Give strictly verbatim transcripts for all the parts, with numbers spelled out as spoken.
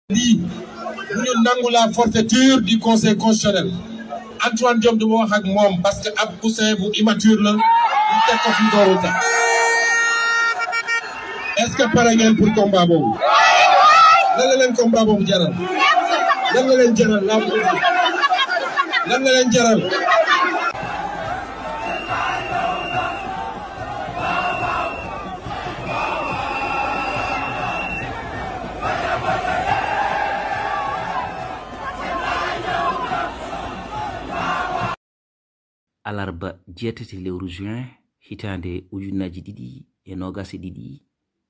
dit ñu nangu la forfaiture du conseil constitutionnel Antoine Diome du ma wax ak moom parce que ab poussin bu immature la ñu teg ko fi doorul tax est-ce que pare ngeen pour combat boobu lan la leen combat boobu jaral lan la leen jaral laa ko lan la leen jaral alarba jeetati lewru juin hitande ujunnaji ɗiɗi e nogase ɗiɗi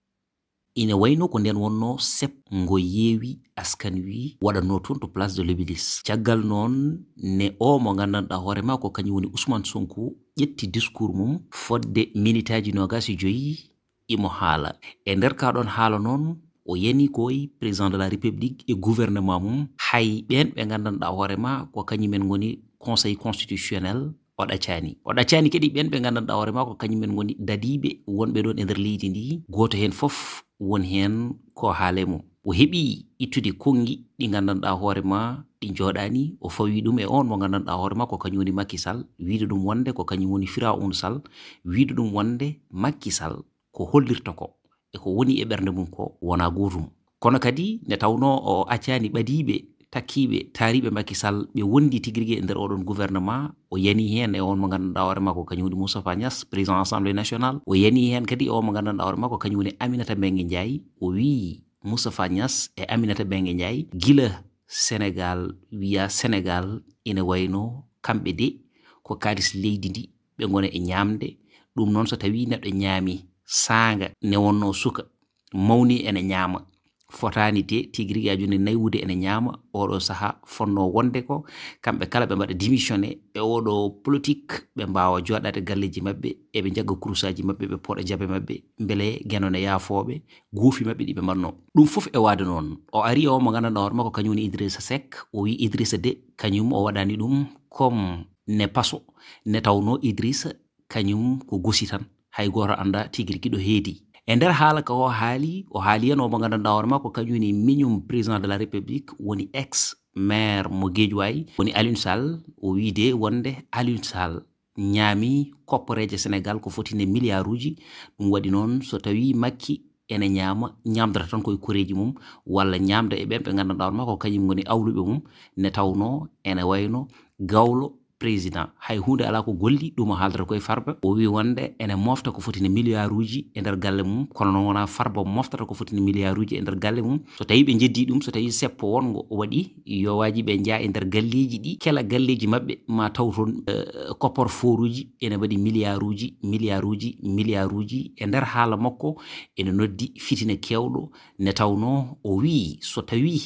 ina wayno ko nden wonno sep ngo Yewwi Askan wi waɗanno toon to place de l'Obélisque caggal noon ne o mo gandanɗa hoorema ko kañum woni Ousmane Sonko ƴetti discours mum fodde minitaji nogase joyi imo haala e nder kaɗon haala noon o yani koy président de la république e gouvernement mum hay ɓen ɓe gandanɗa hoorema ko kañumen goni conseil constitutionnel o ɗacani o ɗacani kadi ɓen ɓe gandanɗa hoorema ko kañumen goni dadiɓe wonɓe ɗon e nder leydi ndi goto hen foof won hen ko haale mum o heeɓi ittude kongi ɗi gandanɗa hoorema ɗi joɗani o fawi ɗum e on mo gandanɗa hoorema ko kañum woni Macky Sall wiide ɗum wonde ko kañum woni Firaoun Sall wiide ɗum wonde Macky Sall ko hollirta ko e ko woni e ɓernde mum ko wona gotum kono kadi ne tawno o accani ɓadiɓe takkiɓe taariɓe Macky Sall ɓe wondi tigirigui e nder oɗon gouvernement o yani hen e on mo gandanɗa hoorema ko kañum woni Moustapha Niasse président assemblée nationale o yani hen kadi e on mo gandanɗa hoorema ko kañum woni Aminata Mbengue Ndiaye o wi Moustapha Niasse e Aminata Mbengue Ndiaye gila Sénégal wiya Sénégal ina wayno kamɓe de ko kalis leydi ndi ɓe gona e ñamde ɗum noon so tawi neɗɗo ñaami sanga ne wonno suka mawni ene ñaama fotani de tigirigi ajune naywude ene ñaama oɗo saha fonno wonde ko kamɓe kala ɓe mbaɗa démissionné e oɗo politique ɓe mbawa joɗade galleji mabɓe eɓe jagga kurusaji mabɓe ɓe poɗa jabe mabɓe beele guenone yaafoɓe goofi mabɓe ɗi ɓe mbanno ɗum foof e wade noon o ari o mo gandanɗa hoorema ko kañum woni Idrissa Seck o wi Idrissa de kañum o waɗani ɗum comme ne paso ne tawno Idrissa kañum ko gosi tan hay goto anda tigirigi ɗo heedi e nder haala ka o haali o haali hen o mo gandanɗa hoorema ko kañum woni miñum président de la république woni ex maire mo Guédiawaye woni Aliou Sall o wiide wonde Aliou Sall ñaami koppareje Sénégal ko fotine milliard uji ɗum waɗi noon so tawi Macky ene ñaama ñamdata tan koye koreji mum walla ñamda e ɓen ɓe gandanɗa hoorema ko kañum goni awluɓe mum ne tawno ene wayno gawlo président hay hunde ala ko golli ɗum o haaldata koye Farba o wi wonde ene mofta ko fotini milliard uji e nder galle mum kono noon wona Farba moftata ko fotini milliard uji e nder galle mum so tawi ɓe jeddi ɗum so tawi seppo wongo waɗi yowaji ɓe jaa e nder galleji ɗi kela galleji mabɓe ma taw toon uh, koppor foruji ene waɗi milliard uji milliard uji milliard uji e nder haala makko ene noddi fitina kewɗo ne tawno o wi so tawi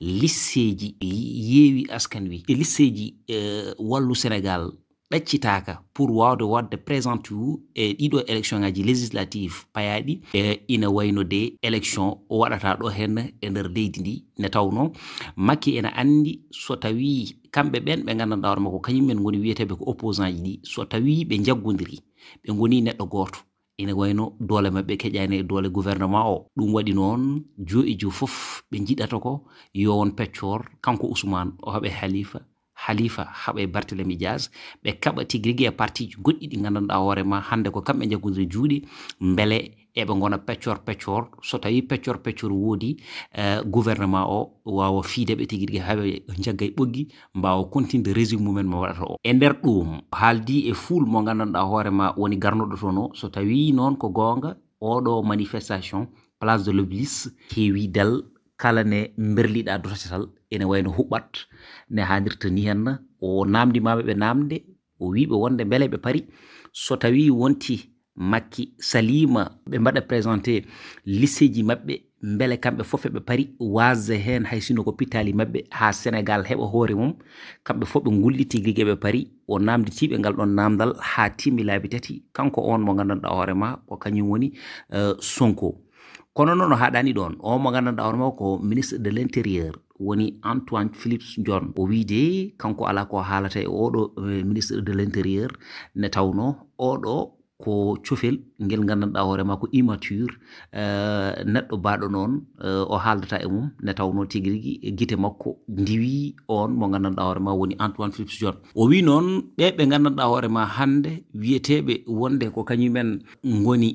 lisseji Yewwi Askan wi e lisseji uh, wallu Sénégal ɗaccitaka pour wawde wadde présente wu e ɗiɗo élection ngaji législative payaɗi e ina wayno de élection o waɗata ɗo hen e nder leydi ndi ne tawno Macky ene andi so tawi kamɓe ɓen ɓe gandanɗa hoorema ko kañumen goni wiyeteɓe ko opposant ji ɗi so tawi ɓe jaggodiri ɓe goni neɗɗo goto ina wayno doole mabɓe keƴani e doole gouvernement o ɗum waɗi noon jo e jo foof ɓe jiɗata ko yo won peccor kanko Ousmane o haɓe Halifa Halifa haɓe Barthélémy Dias ɓe kaɓa tigirigui e partiji goɗɗi ɗi gandanɗa hoorema hande ko kamɓe jaggodiri juuɗe beele eɓe gona peccor peccor so tawi peccor peccor woodi uh, gouvernement o wawa fiideɓe tigirigui haɓe jagga e ɓoggi mbawa continde régime mumen mo waɗata o e nder ɗum haaldi e fuul mo gandanɗa hoorema woni garnoɗo toon o so tawi noon ko gonga oɗo manifestation place de l'Obélisque heewi dal kala ne berliɗa dotatal ene wayno huɓɓat ne hadirta ni hen o namdimaɓe ɓe namde o wiɓe wonde beele ɓe pari so tawi wonti Macky salima ɓe mbaɗa présenté lisseji mabɓe beele kamɓe foof ɓe pari wasde hen hay sino ko pitali mabɓe ha Sénégal heɓa hoore mum kamɓe foof ɓe gulli tigui ɓe pari o namditiɓe ngal ɗon namdal ha timmi laabi tati kanko on mo gandanɗa hoorema ko kañum woni uh, Sonko kono noon o haɗani ɗon o mo gandanɗa hoorema ko ministre de l'intérieur woni Antoine Philippe John o wiide kanko ala ko haalata e oɗo uh, ministre de l'intérieur ne tawno oɗo ko cofel ngel gandanɗa hoorema ko immature neɗɗo baɗo noon o haaldata e mum ne tawno tigui rigui guite makko ndiwi on mo gandanɗa hoorema woni Antoine Philippe John. O wi noon ɓe ɓe gandanɗa hoorema hande wiyeteɓe wonde ko kañumen ngoni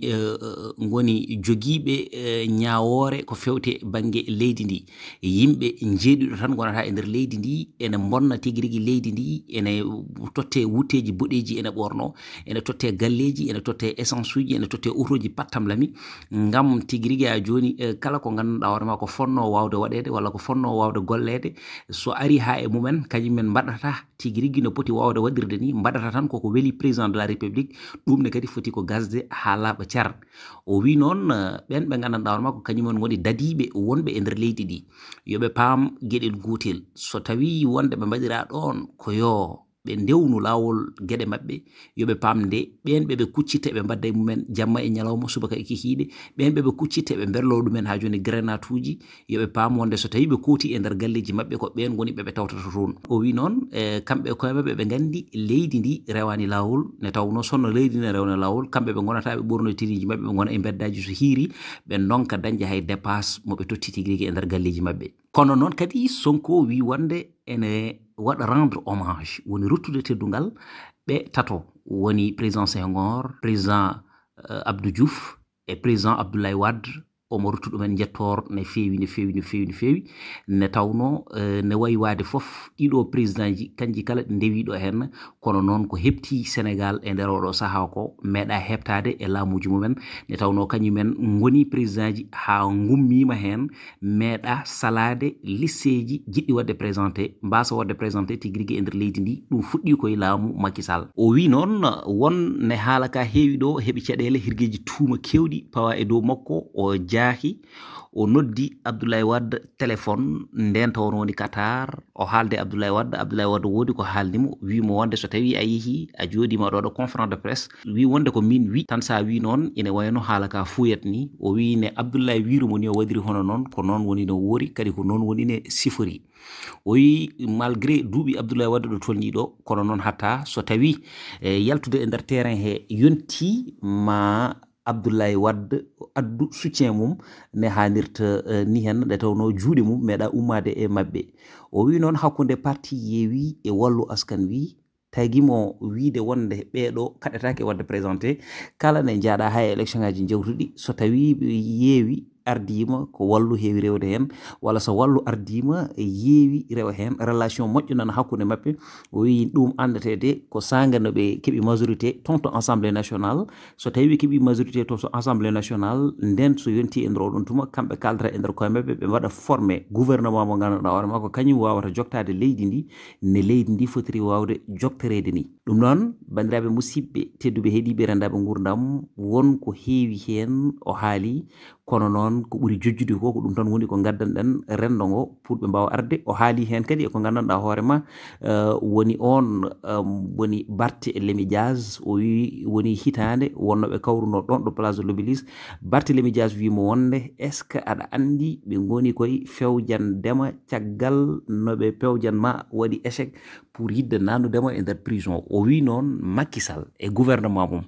ngoni joguiɓe ñawore ko fewte banggue leydi ndi, yimɓe jeeɗiɗo tan gonata e nder leydi ndi ene bonna tigui rigui leydi ndi, ene totte wutteji boɗeji ene ɓorno, ene totte galleji, ene totte essence uji, ene totte autoji pattam lami ngam tigui rigui a joni kala ko gandanɗa hoorema ko fonno wawde waɗede walla ko fonno wawde gollede so ari ha e mumen kañumen mbaɗata tigui rigui no poti wawde waɗirde ni mbaɗata tan koko weeli président de la république, ɗum ne kadi foti ko gasde ha laaɓa car. O wi noon ɓen ɓe gandanɗa hoorema ko kañumen woni dadiɓe wonɓe e nder leydi ɗi yoɓe paam gueɗel gotel, so tawi wonde ɓe mbaɗira ɗon ko yo ɓe ndewnu lawol gueɗe mabɓe yoɓe pamde ɓen ɓe ɓe kuccita ɓe mbadda e mumen jamma e ñalawma subaka e kikiɗe, ɓen ɓe ɓe kuccita ɓe berlo ɗumen ha joni grenade uji yoɓe paam wonde so tawi ɓe kooti e nder galleji mabɓe ko ɓen goni ɓeɓe tawtata toon. O wi noon e kamɓe koye mabɓe ɓe gandi leydi ndi rewani lawol ne tawno sonno leydi ndi rewani lawol, kamɓe ɓe gonata ɓe ɓurno tiriji mabɓe ɓe gona e beddaji so hiiri ɓe donka dañde hay dépasse moɓe totti tigui rigui e nder galleji mabɓe. Kono noon kadi Sonko wi wonde ene waɗa rendre hommage woni ruttude teddugal ɓe tato woni président Senghor, président uh, Abdou Diouf e président Abdoulaye Wade omo ruttu ɗumen jettor ne feewi ne feewi ne feewi ne feewi ne tawno uh, ne wayi wade foof ɗiɗo président ji kanji kala ɗi ndewiɗo hen kono noon ko hepti Sénégal e nder oɗo saaha ko meeɗa heɓtade e laamuji mumen ne tawno kañumen ngoni président ji ha gummima hen meeɗa salade lisseji jiɗɗi wadde présenté mbasa wadde présenté tigui rigui e nder leydi ndi ɗum fuɗɗi koye laamu Macky Sall. O wi noon won ne haala ka heewi ɗo heeɓi caɗele hirgueji tuuma kewɗi pawa e dow makko o jaahi o noddi Abdoulaye Wade téléphone nden tawno woni Qatar o haalde Abdoulaye Wade Abdoulaye Wade woodi ko haaldimo wimo wonde so tawi a yeehi a joodima ɗo ɗo conférence de presse wi wonde ko min wi tan sa wi noon ene wayno haala ka fuyat ni o wi ne Abdoulaye wirumo ni o wadiri hono noon ko noon woni no woori kadi ko noon woni ne sifori. O wi malgré duuɓi Abdoulaye Wade ɗo tolni ɗo kono noon hatta so tawi e yaltude e nder terrain he yonti ma Abdoulaye Wade addu soutien mum ne hanirta uh, ni hen nde tawno juuɗe mum meeɗa ummade e mabɓe. O wi noon hakkude parti Yewwi e Wallu Askan wi tagimo wiide wonde ɓeɗo kaɗetake wadde présenté kala ne jaaɗa ha e élection ngaji jawtuɗi so tawi Yewwi ardima ko Wallu heewi rewde hen walla so Wallu ardima Yewwi rewa hen relation moƴƴo nana hakkude mabɓe. O wi ɗum andetede ko sanga no ɓe keeɓi majorité ton to assemblée nationale so tawi ɓe keeɓi majorité to to assemblée nationale nden so yonti e nder oɗon tuma kamɓe kaldata e nder koye mabɓe ɓe mbaɗa formé gouvernement mo ganduɗa hoorema ko kañum wawata joktade leydi ndi ne leydi ndi fotiri wawde jokterede ni. Ɗum noon bandiraɓe musidɓe tedduɓe heeɗiɓe rendaɓe gurdam won ko heewi hen o haali kono noon ko ɓuri jojjude ko ko ɗum tan woni ko gaddanɗen rendo ngo pour ɓe mbawa arde. O haali hen kadi eko gandanɗa hoorema uh, woni on um, woni Barthélémy Dias o wi woni hitande wonnoɓe kawruno ɗon ɗo place de l'Obélisque. Barthélémy Dias wimo wonde est ce que aɗa andi ɓe goni koye fewjandema caggal noɓe pewjanma waɗi échec pour yidde nannudema e nder prison. O wi noon Macky Sall e gouvernement mum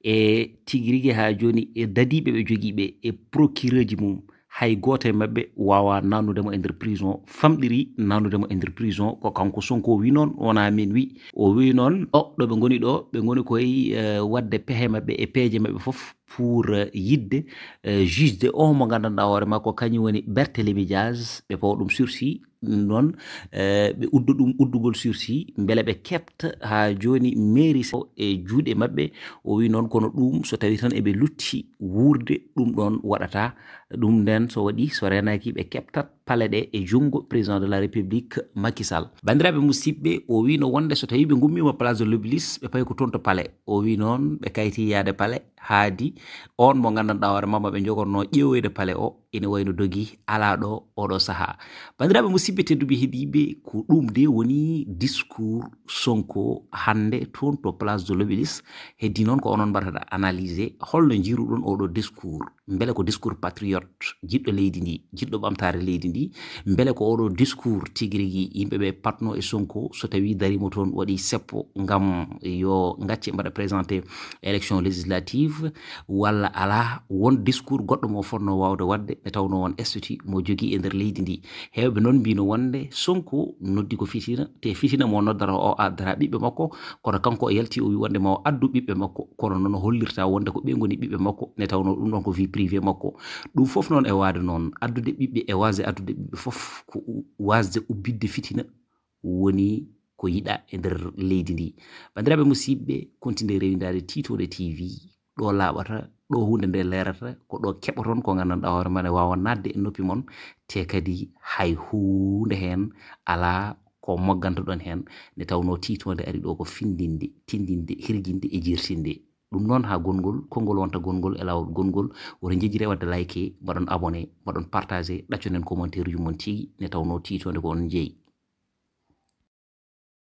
e tigui rigui ha joni e dadiɓe ɓe joguiɓe e procureur ji mum hay goto e mabɓe wawa nannudemo e nder prison famɗiri nannudemo e nder prison ko kanko Sonko wi noon wona min wi. O wi noon o ɗo ɓe goni ɗo ɓe goni koye uh, wadde pehe mabɓe e peeje mabɓe foof pour uh, yidde uh, juge de on mo gandanɗa hoorema ko kañum woni Barthélémy Dias ɓe pawa ɗum sursis noon ɓe uddu ɗum uddugol sursis beele ɓe kefta ha joni mairie e juuɗe mabɓe. O wi noon kono ɗum so tawi tan eɓe lutti wurde ɗum ɗon waɗata ɗum nden so waɗi so renaki ɓe keftat pale ɗe e jungo président de la république Macky Sall. Bandiraɓe musidɓe o wi no wonde so tawi ɓe gummima place de l'Obélisque ɓe payi ko toon to pale. O wi noon ɓe kayti yaade pale haadi on mo gandanɗa hoorema ɓe jogorno ƴeewoyde pale o ene wayno dogi ala ɗo oɗo saha. Bandiraɓe musidɓe tedduɓe heeɗiɓe ko ɗum de woni discours Sonko hande toon to place de l'Obélisque. Heddi noon ko onon mbaɗata analyser holno jiruɗon oɗo discours, beele ko discours patriote jiɗɗo leydi ndi, jiɗɗo ɓamtare leydi ndi, beele ko oɗo discours tigui rigui yimɓeɓe patno e Sonko so tawi darimo toon waɗi seppo ngam yo gacce mbaɗa présenté élection législative, walla ala won discours goɗɗo mo fonno wawde wadde e tawno won statut mo jogui e nder leydi ndi. Hewɓe noon mbino wonde Sonko noddi ko fitina, te fitina mo noddata o addata ɓiɓɓe makko, kono kanko o yalti o wi wonde ma o addu ɓiɓɓe makko, kono noon hollirta wonde ko ɓe goni ɓiɓɓe makko ne tawno ɗum ɗon ko vie privé makko. Ɗum fof noon e wade noon addude ɓiɓɓe e wasde addude ɓiɓɓe fof ko wasde ubbidde fitina woni ko yiɗa e nder leydi ndi. Bandiraɓe musidɓe, continue rewindade Titode T V, ɗo laaɓata, ɗo hunde nde leerata, ko ɗo keɓoton ko gandanɗa hoore ma ne wawa nadde e noppi mon, te kadi hay hunde hen ala ko moggantoɗon hen nde tawno Titode ari ɗo ko findinde, tindinde, hirjinde e jirtinde. Ɗum noon ha gongol konngol wonta gongol e lawol gongol, woto jejjire wadde like, mbaɗon abonné, mbaɗon partagé, ɗacconen commentaire uji mon tigui ne tawno Titode ko on jeeyi.